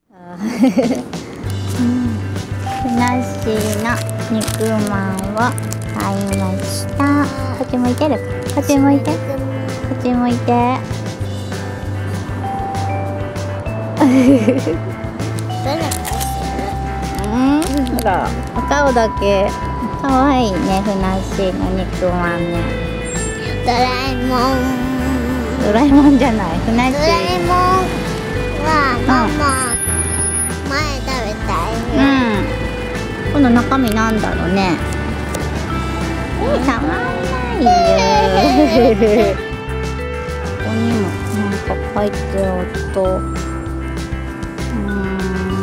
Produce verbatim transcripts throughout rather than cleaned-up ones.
ふなっしーの肉まんを買いました。こっち向いてるか、こっち向いて、こっち向いて。うん、ほら、お顔だけかわいいね、ふなっしーの肉まんね。 ドラえもん。 ドラえもんじゃない、ふなっしー。 ドラえもんはママ、前食べたいよ。 うん。この中身なんだろうね。え、たまんないよ。ここにもなんか書いてあった。うーん。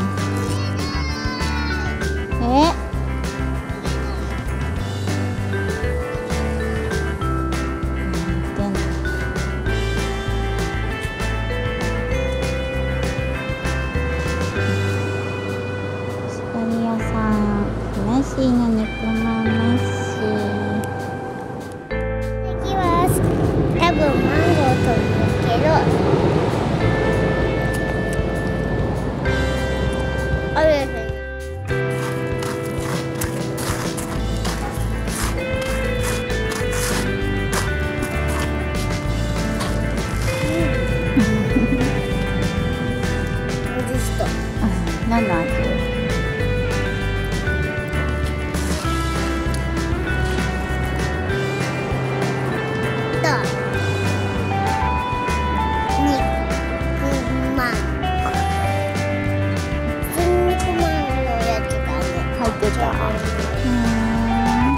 え？ふなっしーの肉まんなし。 次は多分マンゴー取るけど、あれ何の味？入ってた。うーん。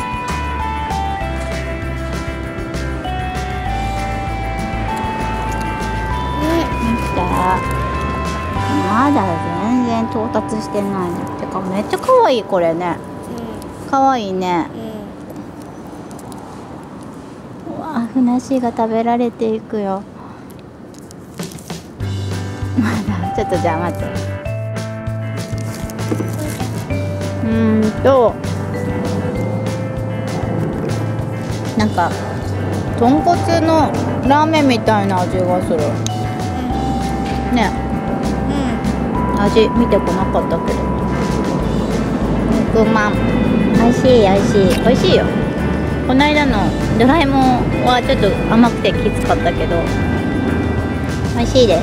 見て。まだ全然到達してないの。てかめっちゃ可愛いこれね。可愛いね。うわ、ふなっしーが食べられていくよ。まだちょっとじゃあ待って。うーんとなんか豚骨のラーメンみたいな味がするね。味見てこなかったけど、肉まん美味しい美味しい美味しいよ。この間のドラえもんはちょっと甘くてきつかったけど美味しいです。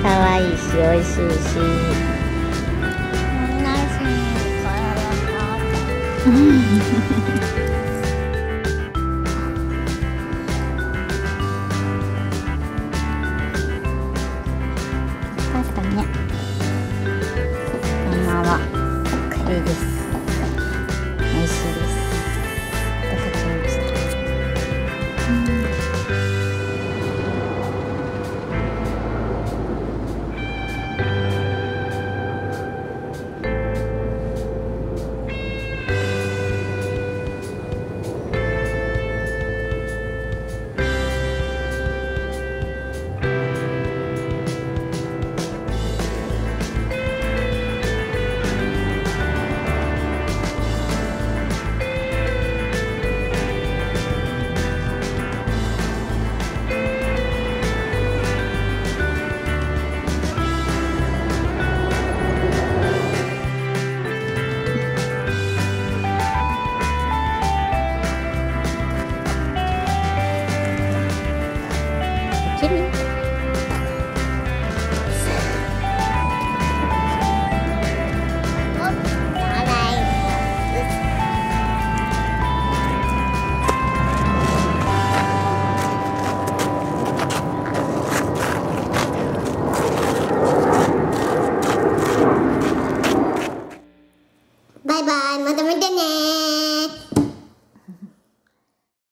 可愛いし美味しいし。 同じから